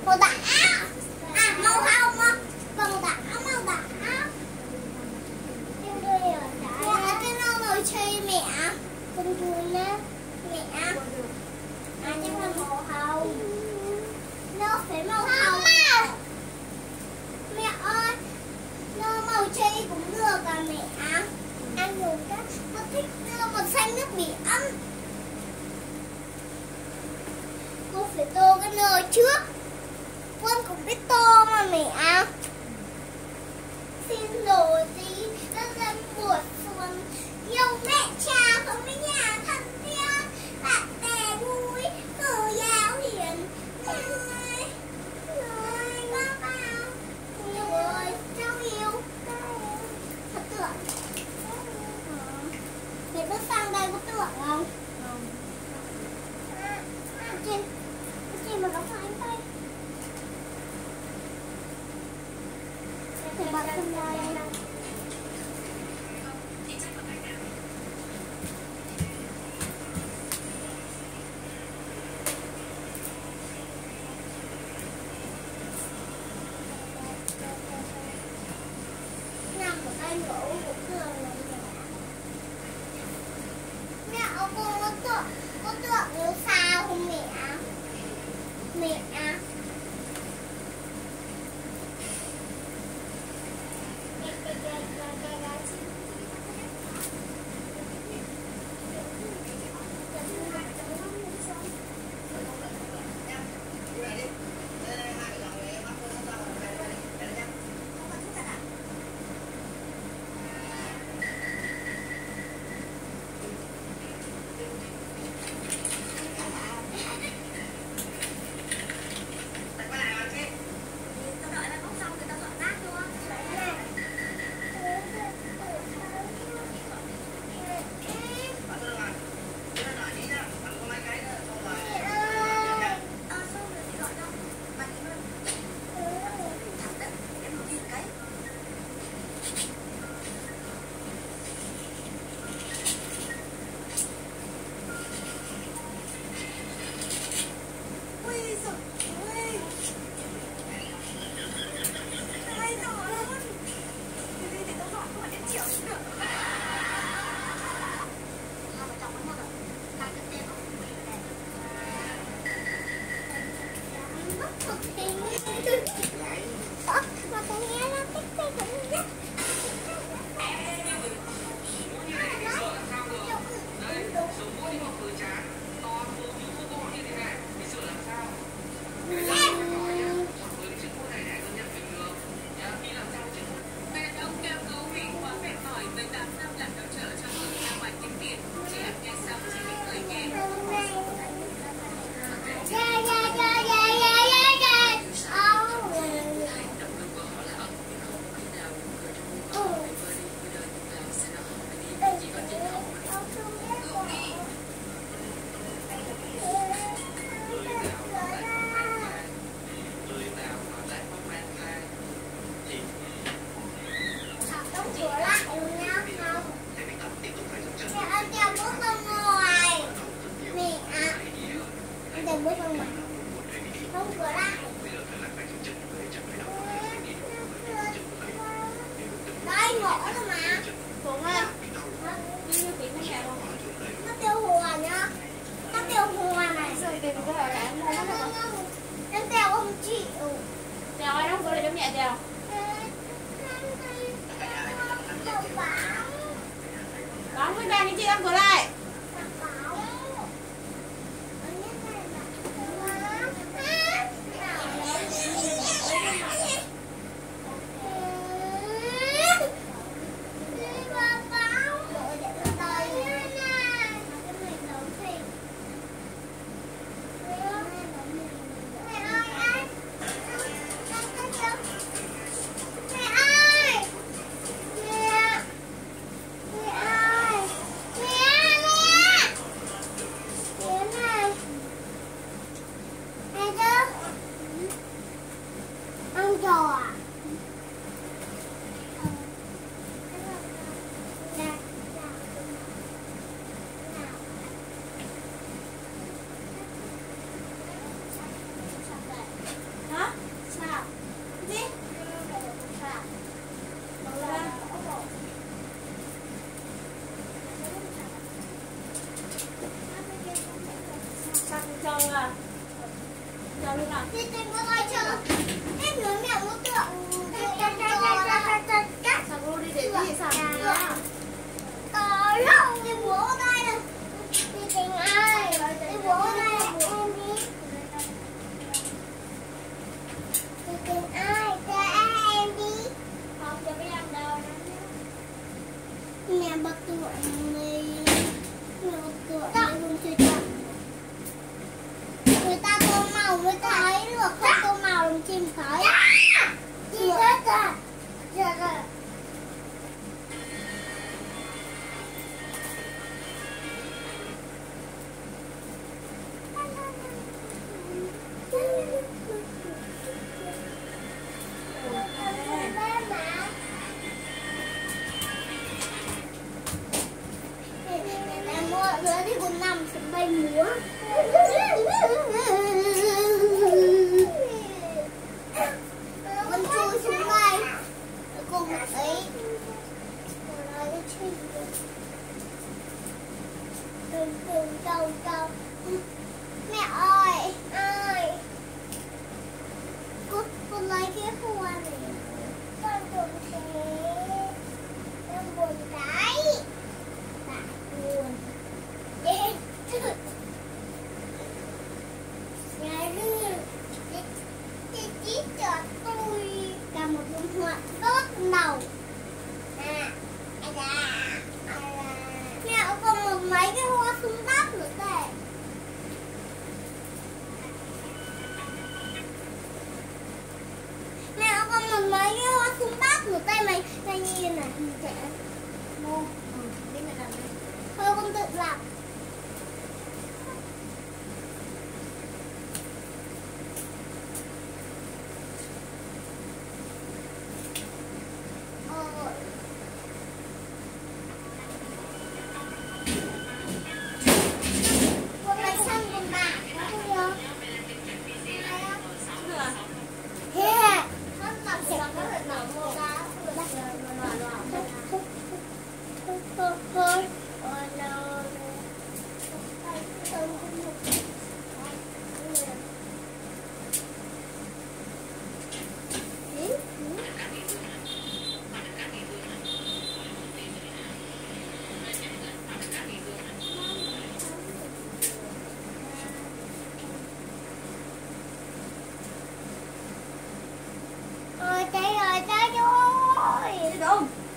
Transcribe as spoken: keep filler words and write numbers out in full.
màu đỏ. À màu hồng mà. Màu đỏ, màu đỏ. Mẹ cái nào nồi chơi mẹ. Con thun á. Mẹ. À chắc là màu hồng. Nó phải màu hồng. Mẹ ơi. Nó màu chơi cũng được à mẹ. Anh dùng cái nó thích màu xanh nước biển. Cô phải tô cái nồi trước. Con cũng biết tô mà mẹ. Xin lỗi tí đã dân buổi xuân. Yêu mẹ cha không với nhà thân thiết. Bạn bè vui, cô giáo hiền. Ơi, ơi, bác bao. Yêu ơi, cháu yêu. Thật tượng. Mẹ bước sang đây có tượng không? Không. Trên trên mà nó phải anh tay. Thì bạn không đây. Nằm ở đây ngủ cũng được rồi mẹ. Mẹ ơi cô có tượng, có tượng nếu sao không mẹ? Mẹ à. Em Tèo không chịu. Tèo ơi, đóng cửa lại cho mẹ Tèo. Bóng với đèn đi chị, đóng cửa lại. Hả? Giờ luôn nào. Đi tìm con ơi chờ. Em nhớ mẹ muốn tượng. Sao cô đi để cái gì sao nữa? Có không? Đi bố đây nè. Đi tìm ai? Đi bố đây là bố em đi. Đi tìm ai? Cho em đi. Không cho biết em đâu. Mẹ bật tượng này. Mẹ bật tượng này không chơi chậm. Người ta tô màu mới thấy được, không tô màu làm chim thấy. Chị chết rồi. Chết rồi. Mọi người đi cùng nằm sẽ bay múa. Con chui xuống đây cùng ấy. Đừng đừng đâu đâu. Mẹ ơi, ơi. Con, con lấy cái hoa này. Con buồn thế. Con buồn cái. Bạn buồn. Nhà đưa chị chỉ cho tôi cả một bông hoa tốt màu. À, à da, à da. Mẹ còn một mấy cái hoa xuống đất nữa kìa. Mẹ còn một mấy cái hoa xuống đất nữa đây mày, đây như này trẻ. Mô, ừ, đi mẹ làm đi. Thôi con tự làm. Ôi, cháy rồi, cháy rồi. Đi đâu?